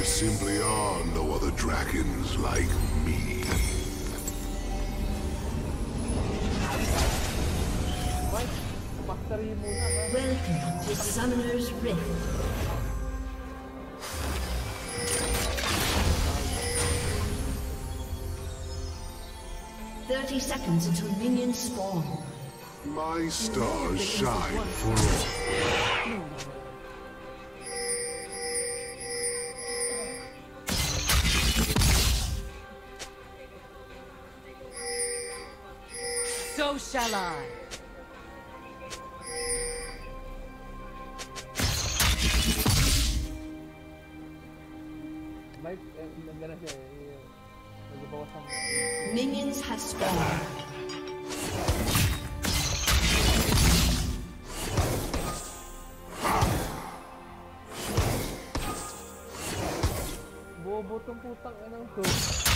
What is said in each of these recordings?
simply are no other dragons like me. Welcome to Summoner's Rift. Seconds until minions spawn. My stars shine for all. So shall I. Minions have spawned. Bobo tong putang anong to.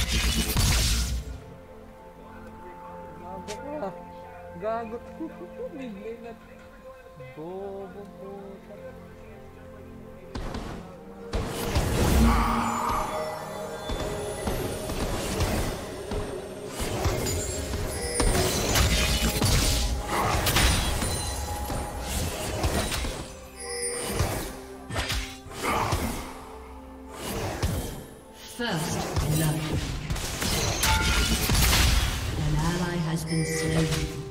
Gago ka. Gagot. Bigay na. Bobo putang. First blood. An ally has been slain.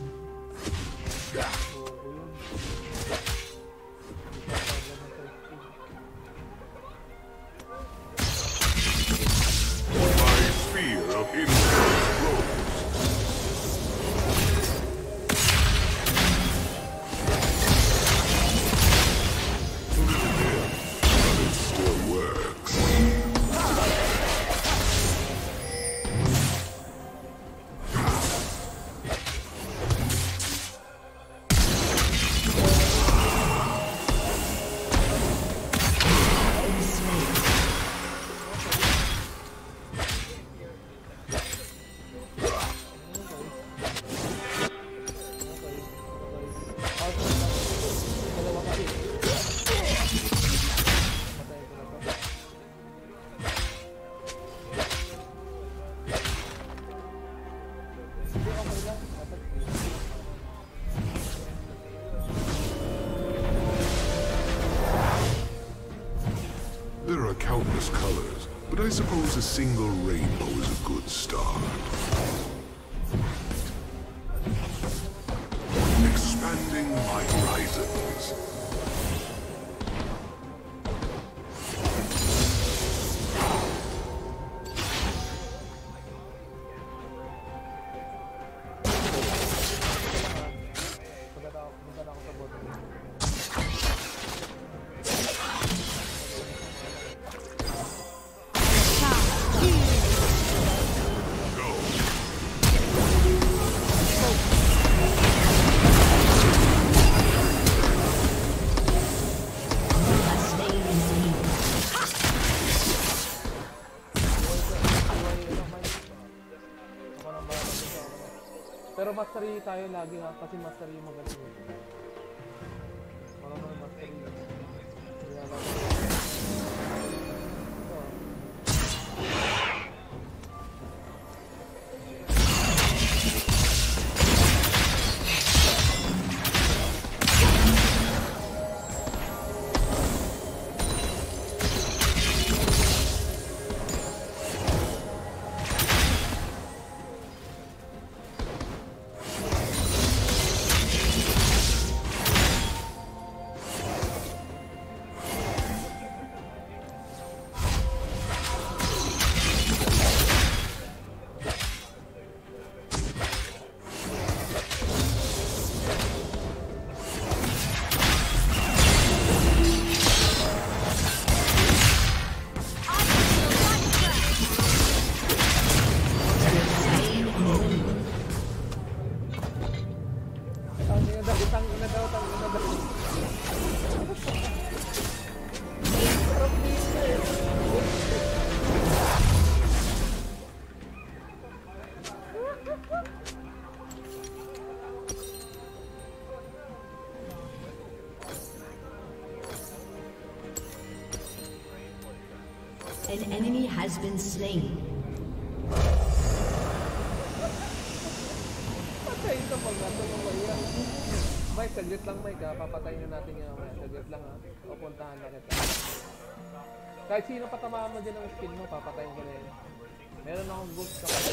There are countless colors, but I suppose a single rainbow is a good start. Expanding my horizons. Pero mastery tayo lagi ha, kasi mastery yung magaling. Wala naman mastery. Kaya An enemy has been slain. Patay ito pag natulong ko yan. Mike, saglit lang Mike ha. Papatayin na natin yung mamaya. Saglit lang ha. O puntahan na kita. Kahit sino patamaan mo din ng skill mo, papatayin ko na yun. Meron akong boost kapatid.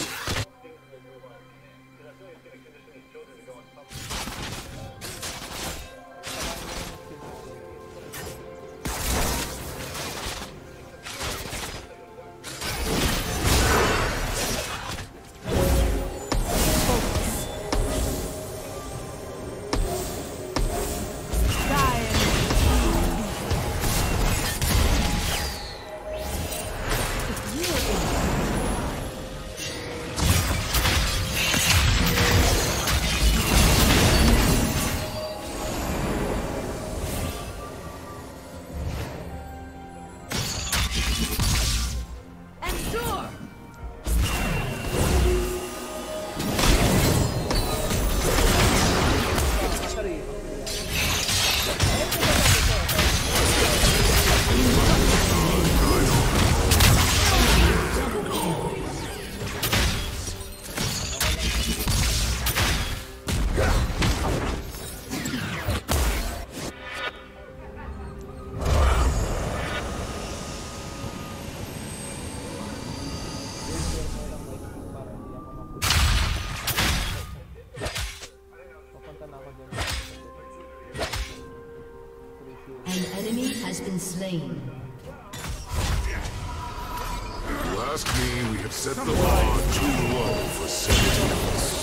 Slain. If you ask me, we have set the bar too low for sentience.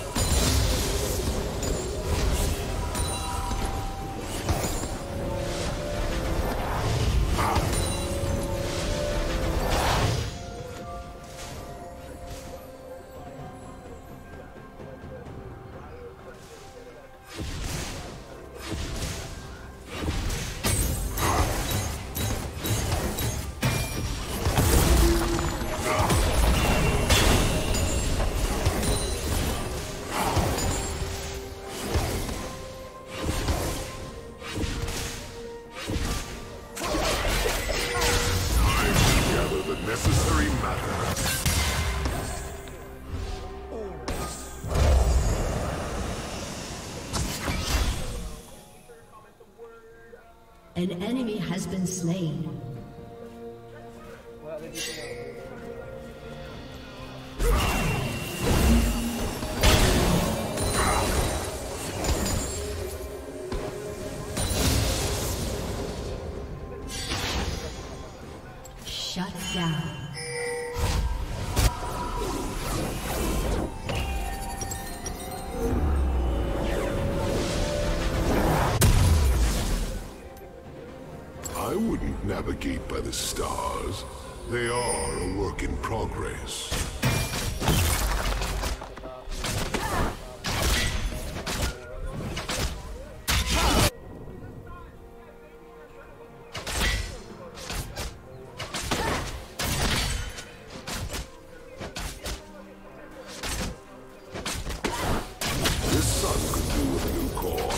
An enemy has been slain. Shut down. I wouldn't navigate by the stars. They are a work in progress. This sun could do with a new core.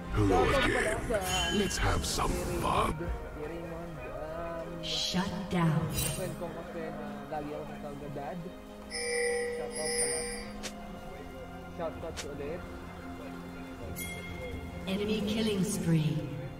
Hello again. Let's have some fun. Si Raymond, Shut down. friend ko kasi na lagi ako sa na dad. Shout out pala. Shout out ulit. Enemy killing spree.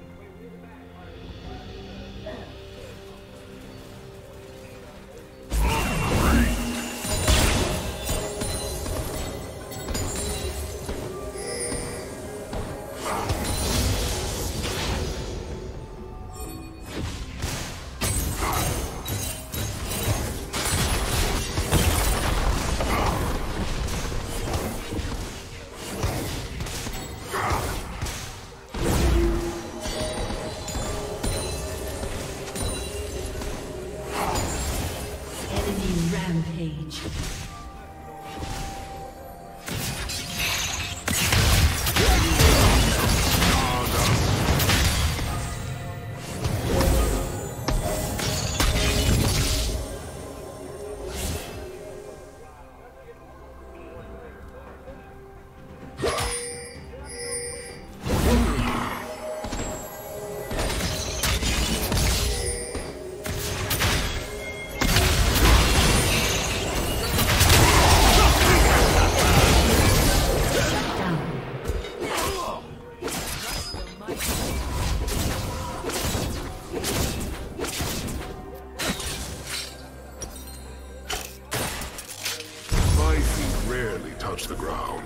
Rampage. My feet rarely touch the ground.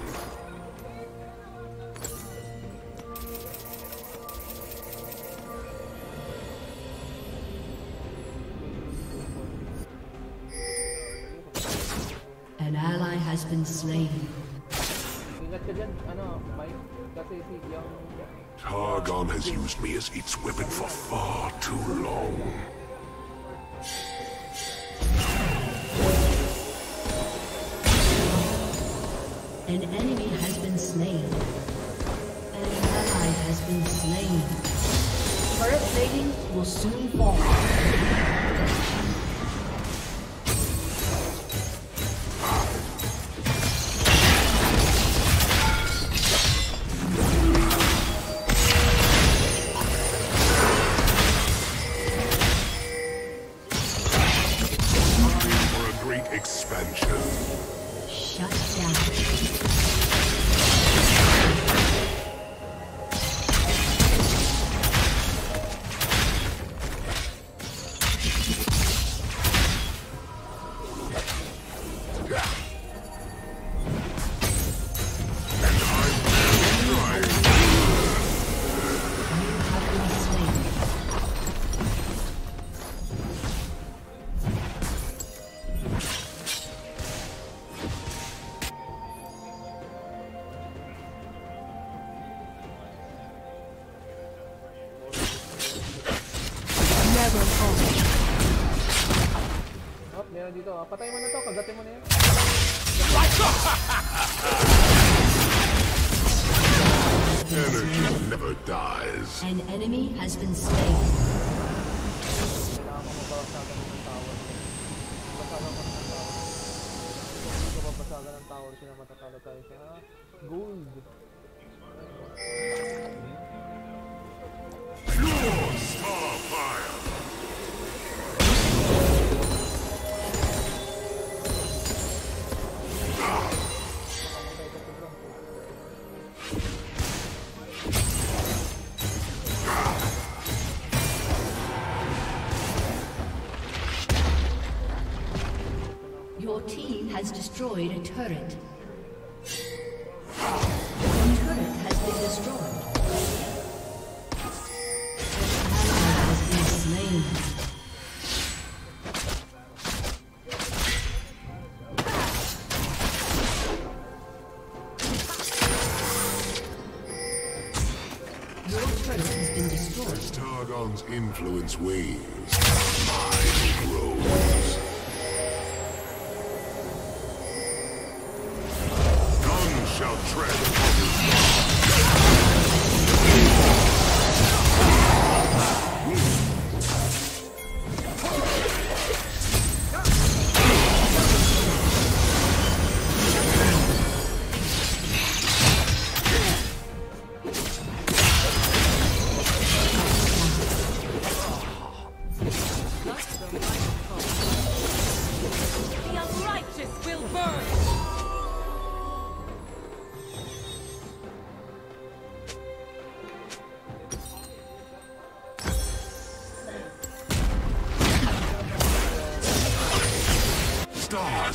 An ally has been slain. Ingat ka dyan, Mike. Kasi si yung... Targon has used me as its weapon for far too long. An enemy has been slain. An ally has been slain. Turret plating will soon fall. Time for a great expansion. Shut down. Oh, meron dito. Patay mo na to. Kagatin mo na yan. Energy never dies. An enemy has been slain. Kailangan mo mabawasagan ng tower. Basagan mo ng tower. Hindi ko mabasagan ng tower sila matatalo tayo sa gold. Pure starfire. Makamatay ka sa bro. Your team has destroyed a turret. The turret has been destroyed. An ally has been slain. Your turret has been destroyed. As Targon's influence wanes, mine grows. None shall tread upon his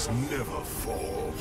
Heroes never fall.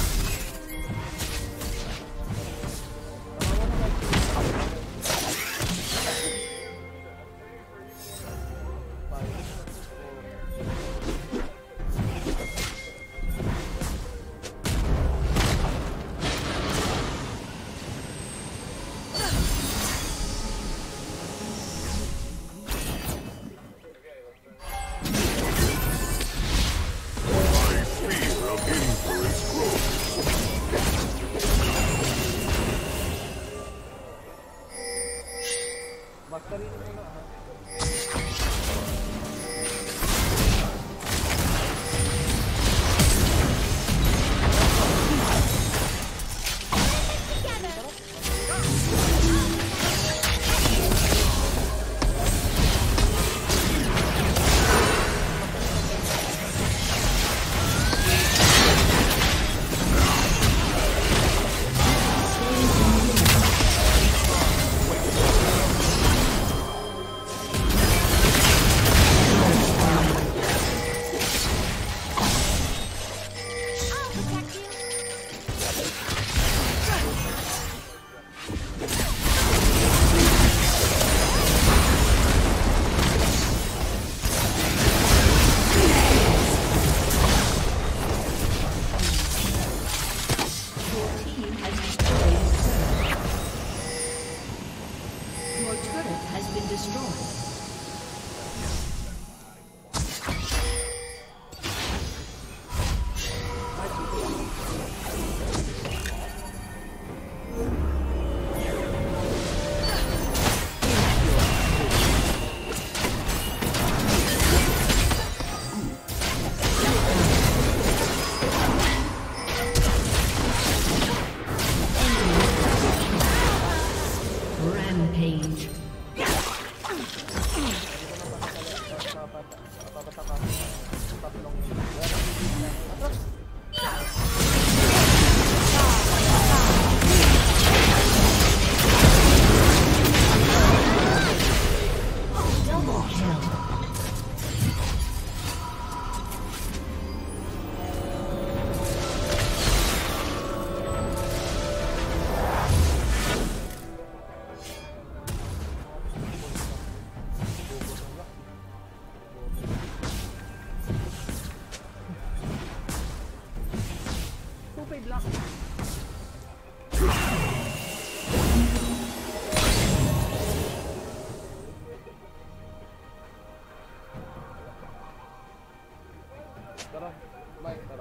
Tara, Mike, tara.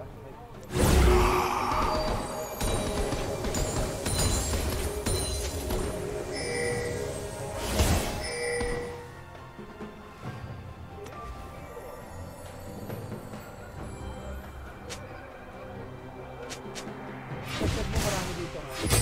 Pagkat mo marami dito.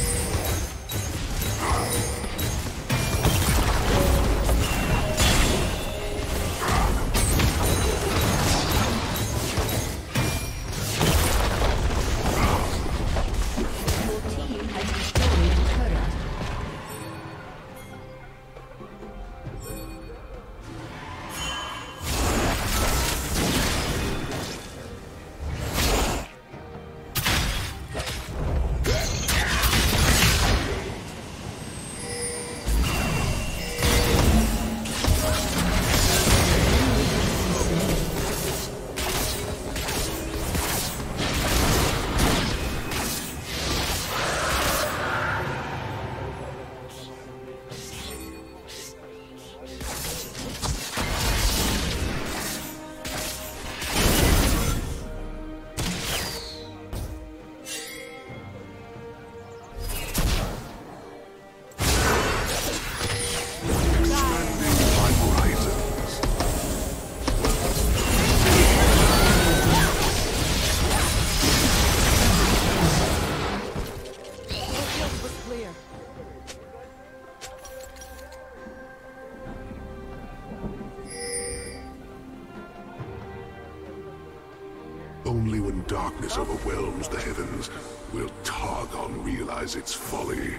Only when darkness overwhelms the heavens will Targon realize its folly.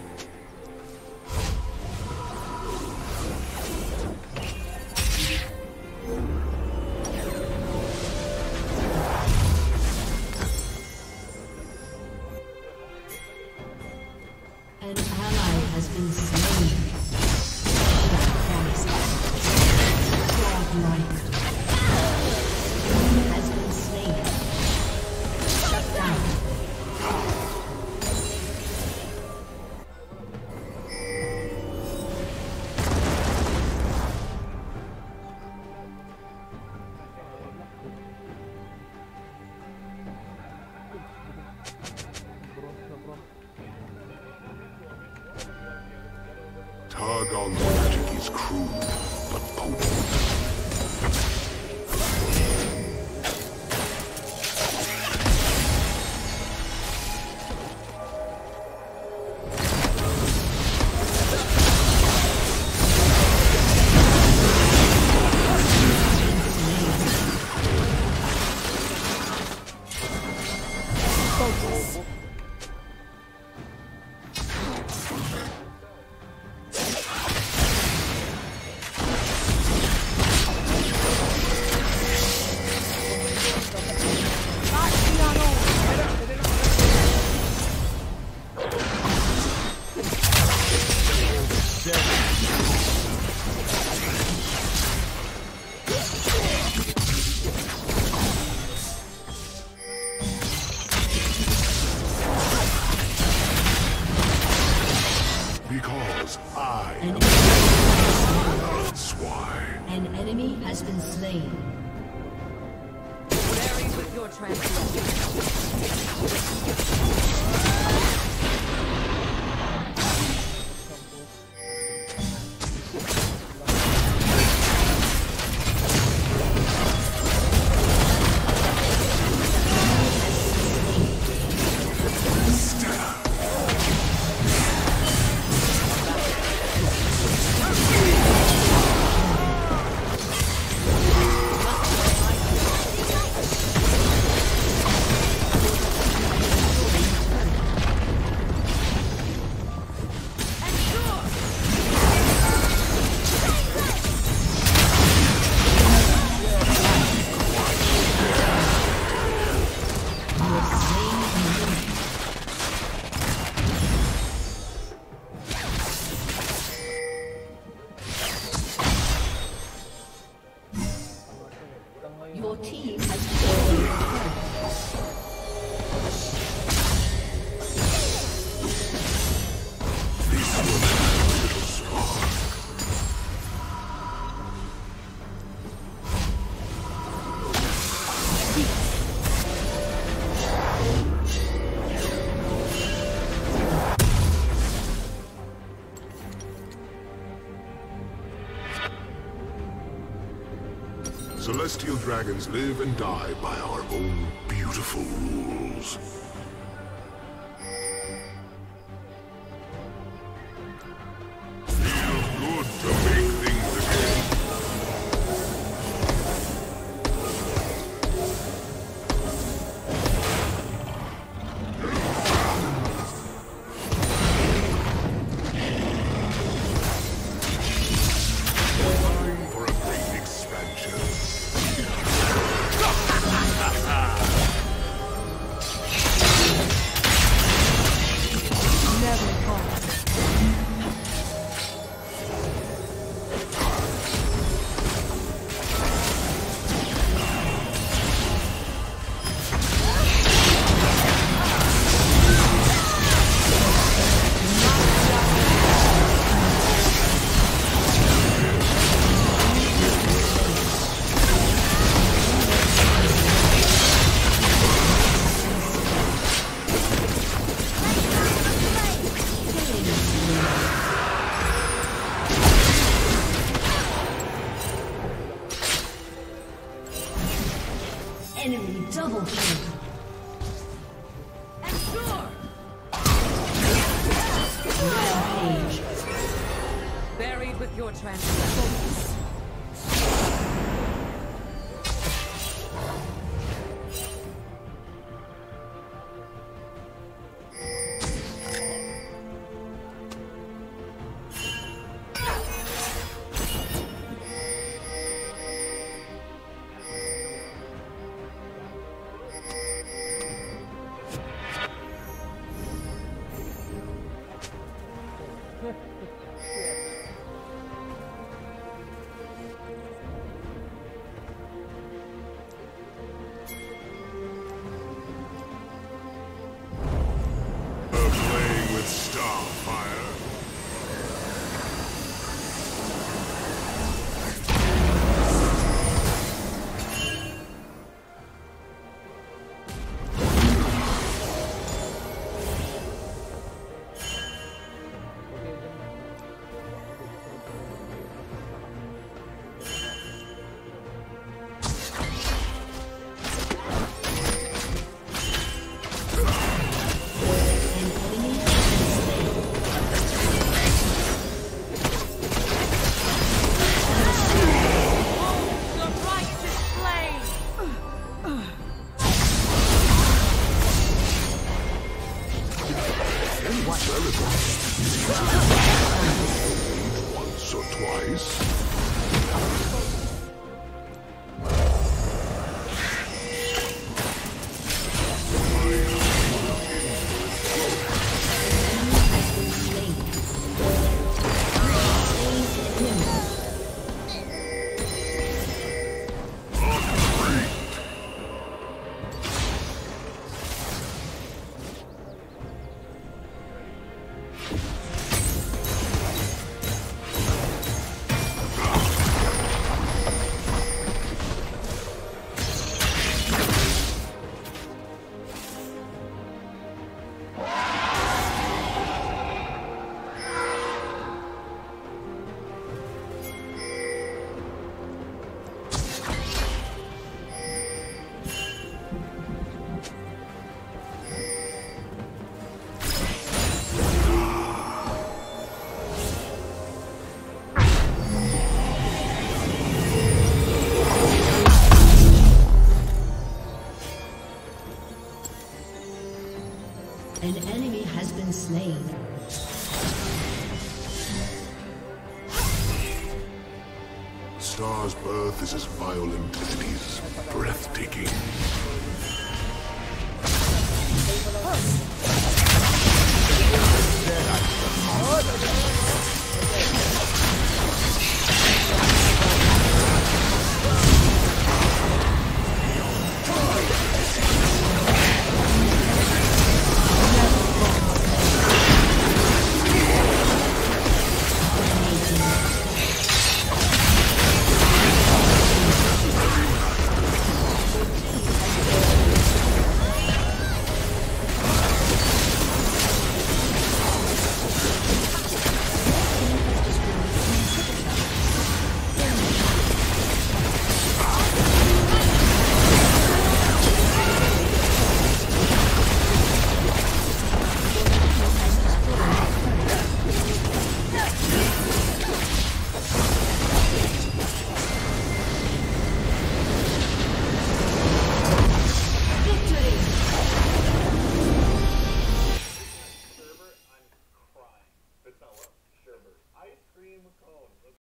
Targon's magic is crude, but potent. Because I am. That's why. An enemy has been slain. Vary with your transformation. Your team has destroyed a turret. Celestial dragons live and die by our own beautiful rules. Feels good to make things again. Time for a great expansion. Enemy double kill. Rampage. Buried with your transformation. Playing with Starfire. choice. An enemy has been slain. Star's birth is as violent as it is breathtaking.